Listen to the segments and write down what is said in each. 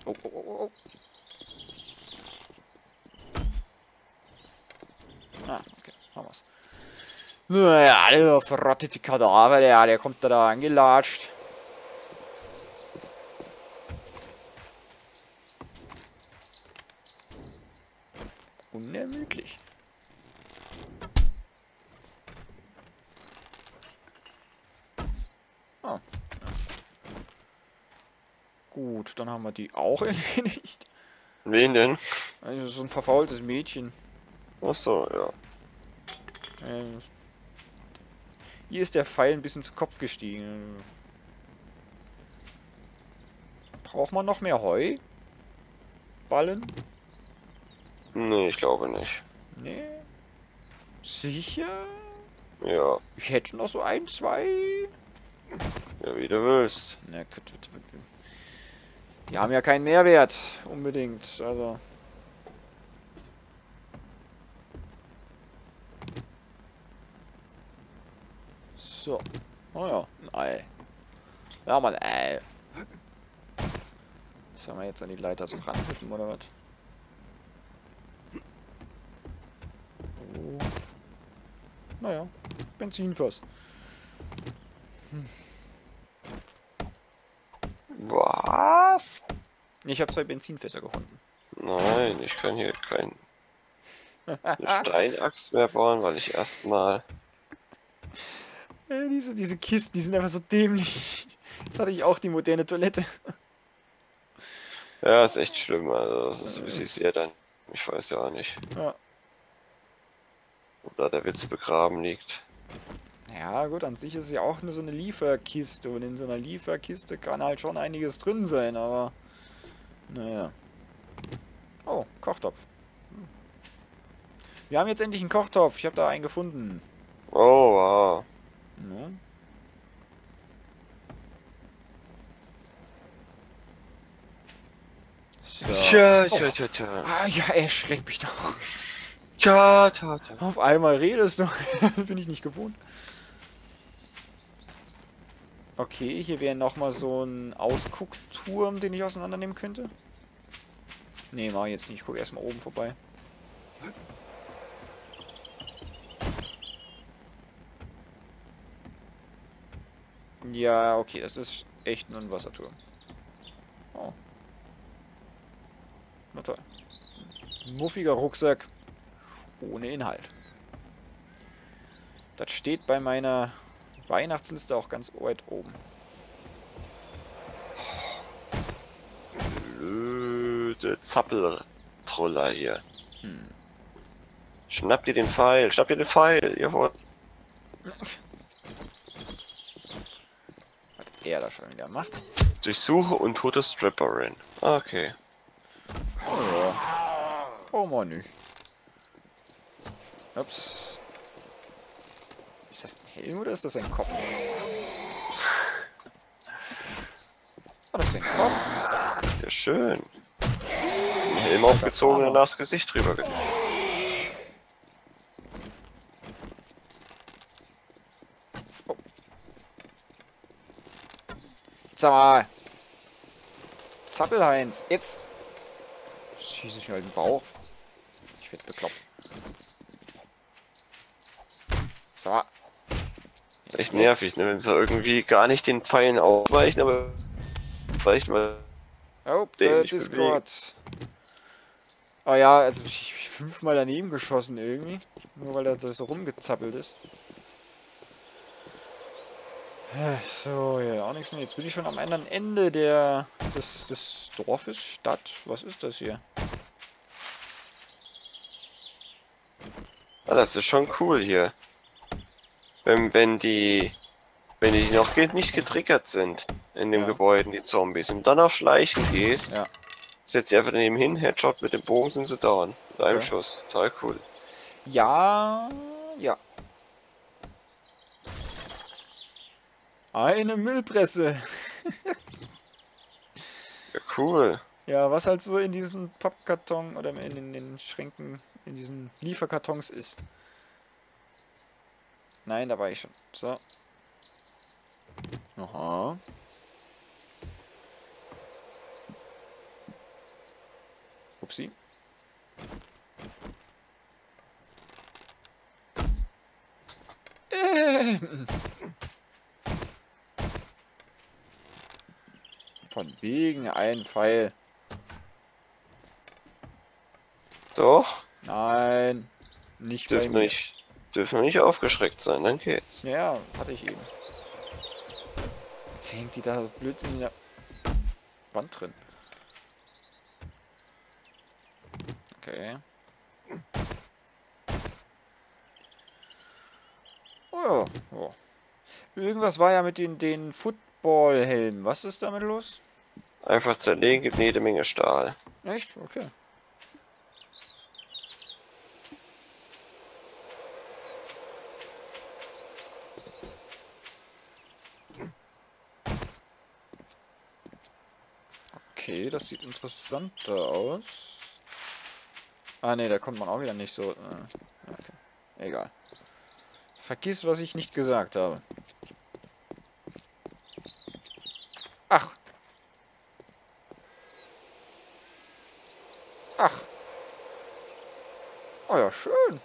Oh, oh, oh, oh. Ah, okay, haben wir's. Naja, der verrottete Kadaver, der kommt da angelatscht. Unermüdlich. Ah. Gut, dann haben wir die auch erledigt. Wen denn? Also so ein verfaultes Mädchen. Achso, ja. Ähm, Hier ist der Pfeil ein bisschen zu Kopf gestiegen. Braucht man noch mehr Heu? Ballen? Nee, ich glaube nicht. Nee. Sicher? Ja, Ich hätte noch so ein, zwei. ja, wie du willst. Na gut, die haben ja keinen Mehrwert unbedingt. Also. So. Oh ja, ein Ei. Ja, mal ein Ei. Sollen wir jetzt an die Leiter so ranhüpfen oder was? Oh. Naja, Benzinfass. Was? Ich habe 2 Benzinfässer gefunden. Nein, ich kann hier keine Steinaxt mehr bauen, weil ich erstmal... Diese Kisten, die sind einfach so dämlich. Jetzt hatte ich auch die moderne Toilette. Ja, ist echt schlimm, also das ist, wie sie sehr dann... Ich weiß ja auch nicht, Ja. wo da der Witz begraben liegt. Ja, gut, an sich ist es ja auch nur so eine Lieferkiste. Und in so einer Lieferkiste kann halt schon einiges drin sein, aber. Naja. Oh, Kochtopf. Wir haben jetzt endlich einen Kochtopf. Ich habe da einen gefunden. Oh, wow. Ja. So. Tja, Oh. tja, tja, tja. Ah, ja, erschreckt mich doch. Tja, tja, tja. Auf einmal redest du. Bin ich nicht gewohnt. Okay, hier wäre nochmal so ein Ausguckturm, den ich auseinandernehmen könnte. Nee, mach ich jetzt nicht. Ich gucke erstmal oben vorbei. Ja, okay, das ist echt nur ein Wasserturm. Oh. Na toll. Muffiger Rucksack. Ohne Inhalt. Das steht bei meiner Weihnachtsliste auch ganz weit oben. Blöde Zappeltroller hier. Schnapp dir den Pfeil, schnapp dir den Pfeil, jawohl. Was er da schon wieder macht. Durchsuche untote Stripperin. Okay. Oh ja. Oh Mann. Nö. Ups. Ist das ein Helm oder ist das ein Kopf? Ah, das ist ein Kopf. Ja, schön. Den Helm aufgezogen und danach das Gesicht drüber gezogen. Oh. Sag mal. Zappelheinz. Jetzt. Schieße ich mir halt den Bauch. Ich werde bekloppt. Sag mal. Ist echt nervig, ne? Wenn sie irgendwie gar nicht den Pfeilen ausweichen, aber vielleicht mal Oh, der dämlich bewegen. Discord. Ah ja, also ich bin 5-mal daneben geschossen irgendwie. Nur weil er da so rumgezappelt ist. So, ja, auch nichts mehr. Jetzt bin ich schon am anderen Ende des Dorfes, Stadt. Was ist das hier? Ah, das ist schon cool hier. Wenn die noch nicht getriggert sind in dem Ja. Gebäude, die Zombies, und dann auf Schleichen gehst, Ja, setzt sie einfach daneben hin, Headshot mit dem Bogen, sind sie down. Mit einem okay. Schuss. Total cool. Ja, ja. Eine Müllpresse. Ja, cool. Ja, was halt so in diesen Pappkarton oder in den Schränken, in diesen Lieferkartons ist. Nein, da war ich schon. So. Aha. Upsi. Von wegen ein Pfeil. Doch. Nein. Nicht bei mir. Dürfen nicht aufgeschreckt sein, dann geht's. Ja, hatte ich eben. Jetzt hängt die da so Blödsinn in der Wand drin. Okay. Oh ja. Oh. Irgendwas war ja mit den Football-Helmen. Was ist damit los? Einfach zerlegen, gibt jede Menge Stahl. Echt? Okay. Okay, das sieht interessanter aus. Ah ne, da kommt man auch wieder nicht so. Okay. Egal. Vergiss, was ich nicht gesagt habe. Ach. Ach. Oh ja, schön.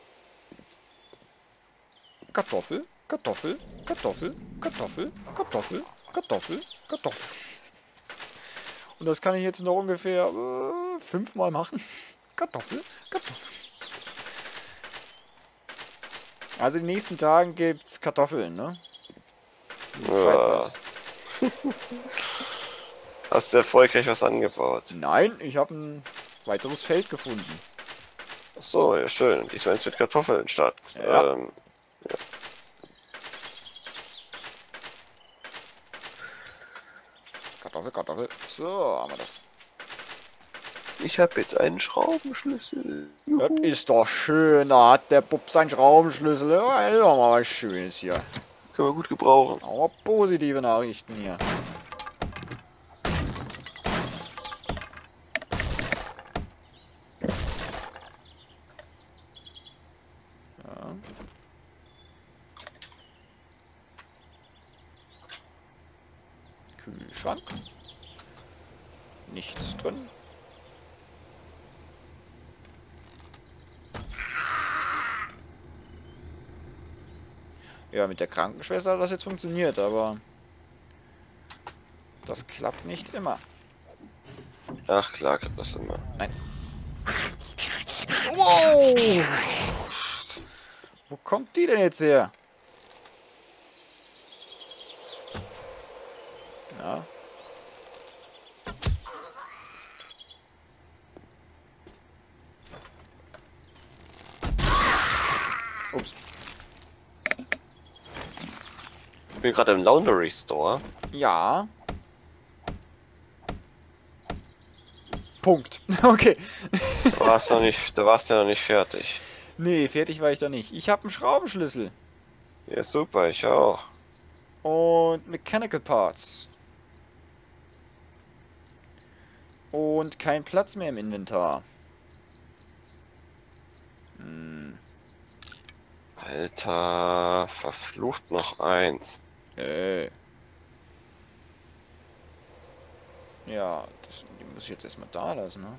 Kartoffel, Kartoffel, Kartoffel, Kartoffel, Kartoffel, Kartoffel, Kartoffel. Und das kann ich jetzt noch ungefähr 5-mal machen. Kartoffel, Kartoffel. Also in den nächsten Tagen gibt's Kartoffeln, ne? Ja. Hast du erfolgreich was angebaut? Nein, ich habe ein weiteres Feld gefunden. Ach so, ja schön. Und diesmal mit Kartoffeln statt. Ja. Ja. Kartoffel, Kartoffel. So, haben wir das. Ich habe jetzt einen Schraubenschlüssel. Das ist doch schön. Da hat der Bub seinen Schraubenschlüssel. Ja, ist doch mal was Schönes hier. Können wir gut gebrauchen. Aber positive Nachrichten hier. Ja. Kühlschrank. Nichts drin. Ja, mit der Krankenschwester hat das jetzt funktioniert, aber das klappt nicht immer. Ach klar, klappt das immer. Nein. Wow! Wo kommt die denn jetzt her? Ja. Ups. Ich bin gerade im Laundry Store. Ja. Punkt. Okay. Du warst ja noch nicht fertig. Nee, fertig war ich da nicht. Ich habe einen Schraubenschlüssel. Ja, super, ich auch. Und Mechanical Parts. Und kein Platz mehr im Inventar. Hm. Alter, verflucht noch eins. Ja, die muss ich jetzt erstmal da lassen, ne?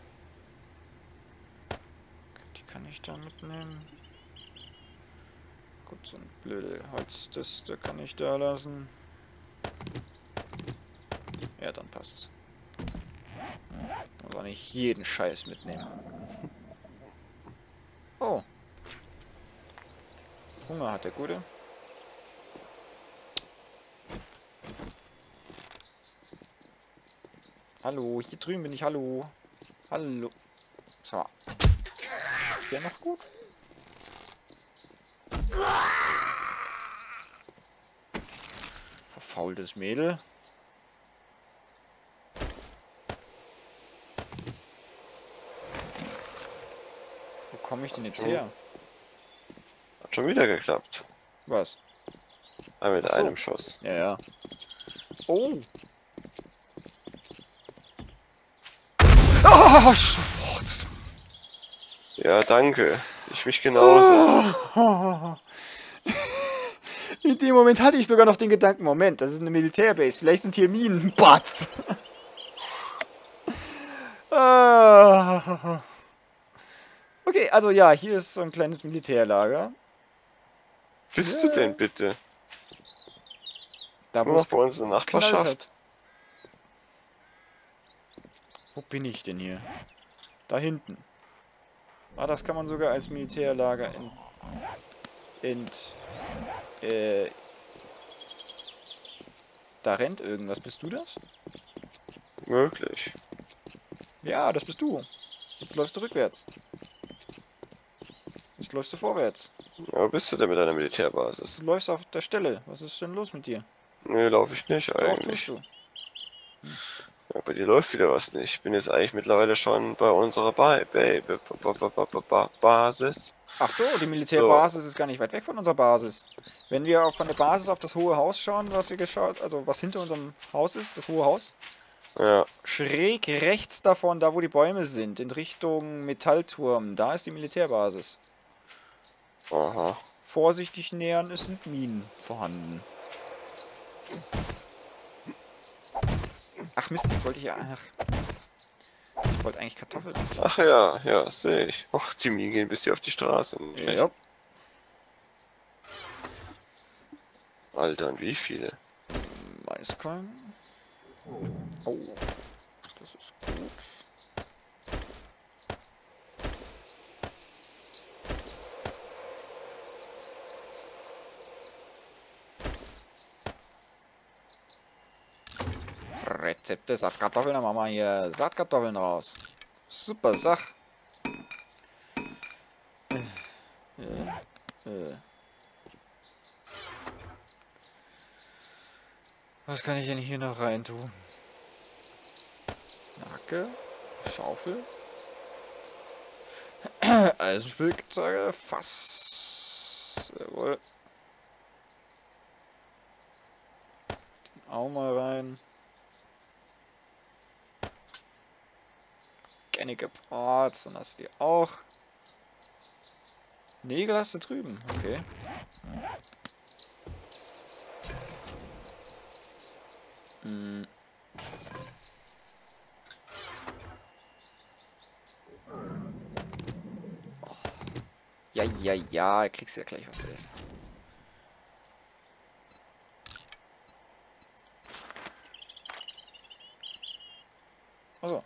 Die kann ich da mitnehmen. Gut, so eine blöde Holztiste kann ich da lassen. Ja, dann passt's. Muss auch nicht jeden Scheiß mitnehmen. Oh. Hunger hat der Gute. Hallo, hier drüben bin ich, hallo. Hallo. So. Ist der noch gut? Verfaultes Mädel. Wo komme ich denn jetzt her? Hat schon wieder geklappt. Was? Mit Ach so. einem Schuss. Ja, ja. Oh! Ah, sofort! Ja, danke. Ich mich genauso. In dem Moment hatte ich sogar noch den Gedanken, Moment, das ist eine Militärbase, vielleicht sind hier Minen. Batz! Ah. Okay, also ja, hier ist so ein kleines Militärlager. Bist du denn bitte? Da, Nur wo noch es bei uns in der geknallt Nachbarschaft? hat. Wo bin ich denn hier? Da hinten. Ah, das kann man sogar als Militärlager äh, da rennt irgendwas. Bist du das? Möglich. Ja, das bist du. Jetzt läufst du rückwärts. Jetzt läufst du vorwärts. Ja, wo bist du denn mit deiner Du Militärbasis? läufst auf der Stelle. Was ist denn los mit dir? Nee, laufe ich nicht Doch, tust eigentlich. du. Ja, bei dir läuft wieder was nicht. Ich bin jetzt eigentlich mittlerweile schon bei unserer Basis. Ach so, die So, Militärbasis ist gar nicht weit weg von unserer Basis. Wenn wir von der Basis auf das hohe Haus schauen, was wir geschaut, also was hinter unserem Haus ist, das hohe Haus, ja, schräg rechts davon, da wo die Bäume sind, in Richtung Metallturm, da ist die Militärbasis. aha. Vorsichtig nähern, es sind Minen vorhanden. Ach Mist, jetzt wollte ich ja... Ach, ich wollte eigentlich Kartoffeln Ach anpflanzen. ja, ja, sehe ich. Och, die Minen gehen bis hier auf die Straße. Nicht schlecht. Ja, Alter, und wie viele? Maiskolben. Oh, das ist gut. Rezepte, Saatkartoffeln, dann machen wir hier Saatkartoffeln raus. Super Sach. Was kann ich denn hier noch rein tun? Hacke, Schaufel, Eisenspitzhacke, Fass. Jawohl. Auch mal rein. Gennige Parts, dann hast du die auch. Nägel hast du drüben, okay. Hm. Ja, ja, ja, kriegst ja gleich was zu essen. Achso.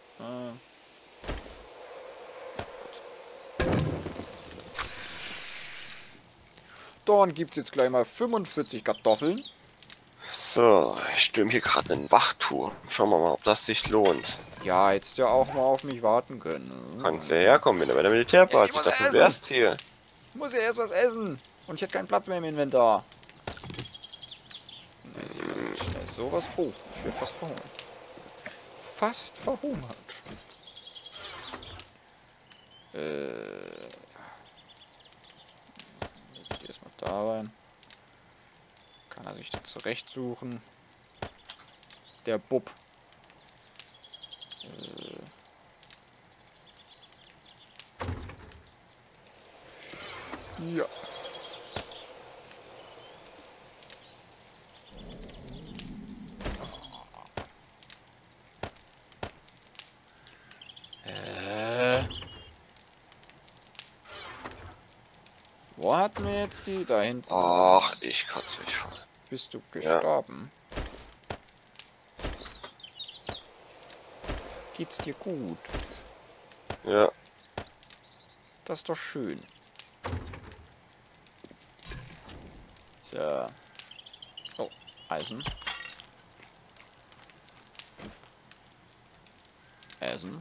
Dann gibt's jetzt gleich mal 45 Kartoffeln. So, ich stürme hier gerade einen Wachturm. Schauen wir mal, ob das sich lohnt. Ja, hättest ja auch mal auf mich warten können. Kannst ja herkommen, wenn du bei der Ja, ich Militärbasis muss dafür essen. wärst hier. Ich muss ja erst was essen. Und ich hätte keinen Platz mehr im Inventar. Also, schnell sowas hoch. Ich bin fast verhungert. Fast verhungert. Leg ich die erstmal da rein. Kann er sich da zurechtsuchen. Der Bub. Ja. Wo hatten wir jetzt die? Da hinten. Ach, ich kotze mich voll. Bist du Ja, gestorben? Geht's dir gut? ja. Das ist doch schön. So. Oh, Eisen. Essen.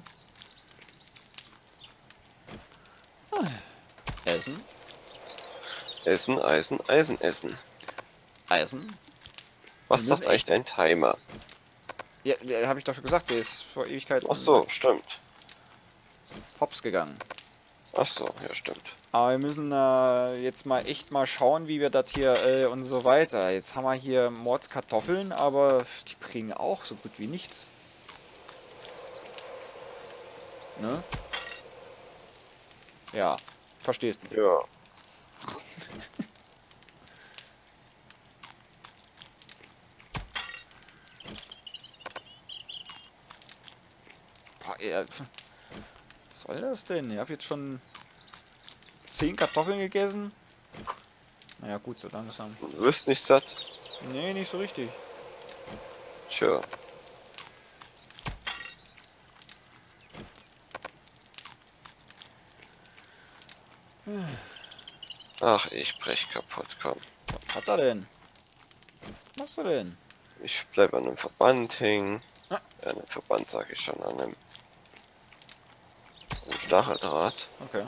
Essen. Essen, Eisen, Eisen essen. Eisen. Was Wir müssen sagt eigentlich dein Timer? Ja, habe ich doch schon gesagt, der ist vor Ewigkeit Ach so, stimmt. hops gegangen. Ach so, ja, stimmt. Aber wir müssen jetzt mal echt mal schauen, wie wir das hier und so weiter. Jetzt haben wir hier Mordskartoffeln, aber die bringen auch so gut wie nichts. Ne? Ja, verstehst du. Ja. Boah, was soll das denn? Ich habe jetzt schon 10 Kartoffeln gegessen. Naja, gut, so langsam. Du wirst nicht satt. Nee, nicht so richtig. Tja. Ach, ich brech kaputt, komm. Was hat er denn? Was machst du denn? Ich bleib an einem Verband hängen. Ah. An einem Verband sag ich schon, an einem Stacheldraht. Okay.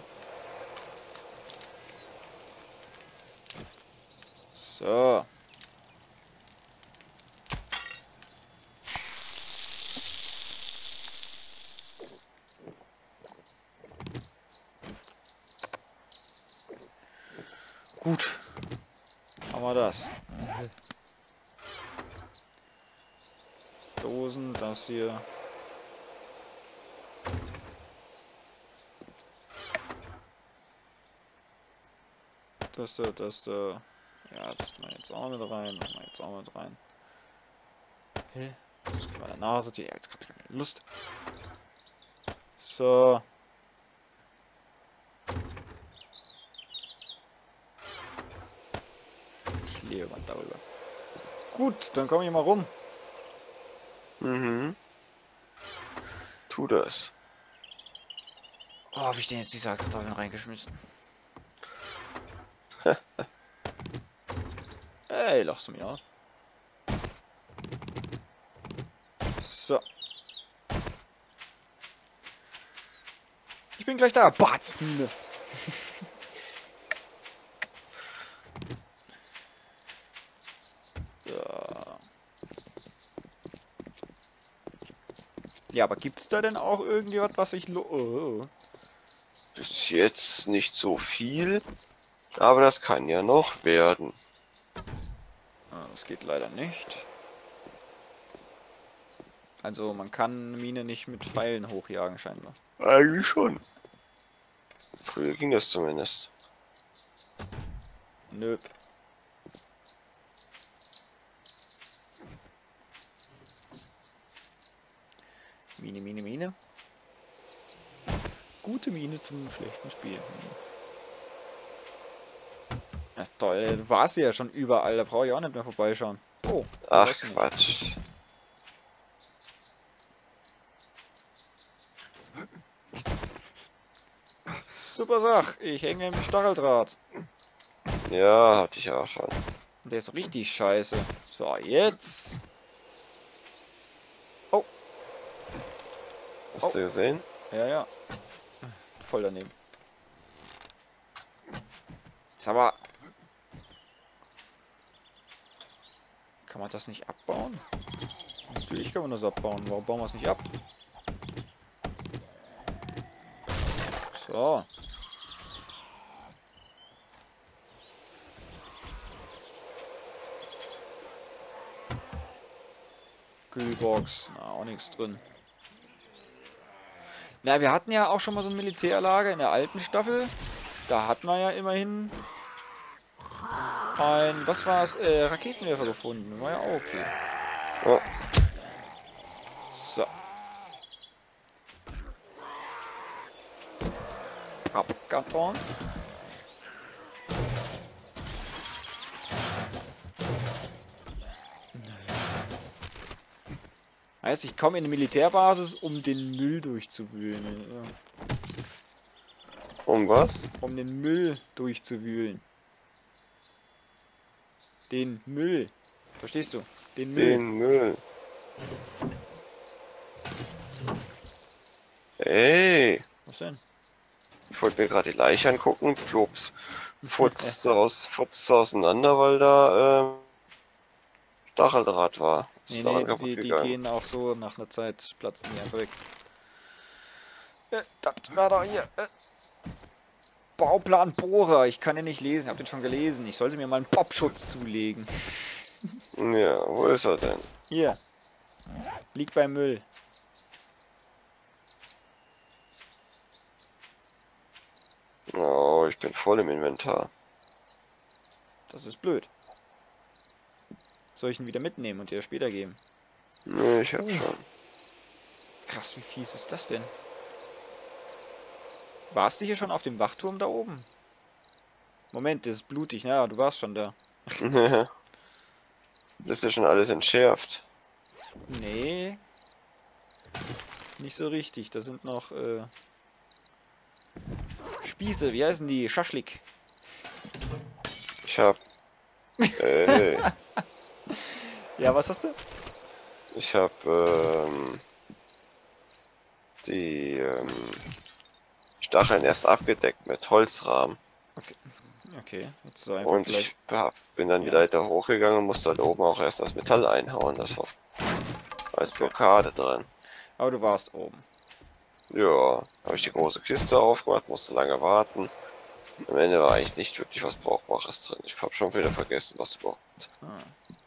So. Gut. Haben wir das. Dosen, das hier. Das da, das da. Ja, das tun wir jetzt auch mit rein. Das machen wir jetzt auch mit rein. Hä? Das können wir danach sortieren. Ja, jetzt kommt keine Lust. So. Ich lebe mal darüber. Gut, dann komme ich mal rum. Mhm. Tu das. Oh, habe ich denn jetzt die Saatkartoffeln reingeschmissen? Ey, lachst du mir ab? So. Ich bin gleich da. Batzmine. So. Ja, aber gibt's da denn auch irgendwas, was ich Bis jetzt nicht so viel, aber das kann ja noch werden. Das geht leider nicht. Also man kann eine Mine nicht mit Pfeilen hochjagen scheinbar. Eigentlich schon. Früher ging das zumindest. Nö. Mine, Mine, Mine. Gute Mine zum schlechten Spiel. Ja, toll, du warst ja schon überall, da brauche ich auch nicht mehr vorbeischauen. Oh, Ach weißt du nicht. Quatsch. Super Sach, ich hänge im Stacheldraht. Ja, hatte ich auch schon. Der ist richtig scheiße. So, jetzt. Oh. Hast du gesehen? Ja, ja. Voll daneben. Ist aber... Kann man das nicht abbauen? Natürlich kann man das abbauen. Warum bauen wir es nicht ab? So. Kühlbox. Na, auch nichts drin. Na, wir hatten ja auch schon mal so ein Militärlager in der alten Staffel. Da hatten wir ja immerhin ein, was war es, Raketenwerfer gefunden. War ja auch okay. Oh, So. Abkarton. Heißt, ich komme in eine Militärbasis, um den Müll durchzuwühlen. Ja. um was? Um den Müll durchzuwühlen. Den Müll. Verstehst du? Den Müll. Den Müll. Ey, Was denn? ich wollte mir gerade die Leiche angucken. Plops. Futzt auseinander, weil da Stacheldraht war. Ist Nee, daran nee, kaputt die gegangen. gehen auch so nach einer Zeit, platzen die einfach weg. Das war doch hier. Bauplan Bohrer. Ich kann den nicht lesen. Ich habe den schon gelesen. Ich sollte mir mal einen Popschutz zulegen. Ja, wo ist er denn? Hier. Liegt beim Müll. Oh, ich bin voll im Inventar. Das ist blöd. Soll ich ihn wieder mitnehmen und dir später geben? Nee, ich hab schon. Krass, wie fies ist das denn? Warst du hier schon auf dem Wachturm da oben? Moment, das ist blutig. Ja, du warst schon da. Das ist ja schon alles entschärft. Nee. Nicht so richtig. Da sind noch Spieße. Wie heißen die? Schaschlik. Ich hab. Äh, Ja, was hast du? ich hab die Stacheln erst abgedeckt mit Holzrahmen. Okay, jetzt so einfach Und gleich. ich bin dann die Ja. Leiter hochgegangen und musste halt oben auch erst das Metall einhauen. Das war als Blockade drin. Aber du warst oben. Ja, habe ich die große Kiste aufgemacht, musste lange warten. Am Ende war eigentlich nicht wirklich was Brauchbares drin. Ich habe schon wieder vergessen, was überhaupt.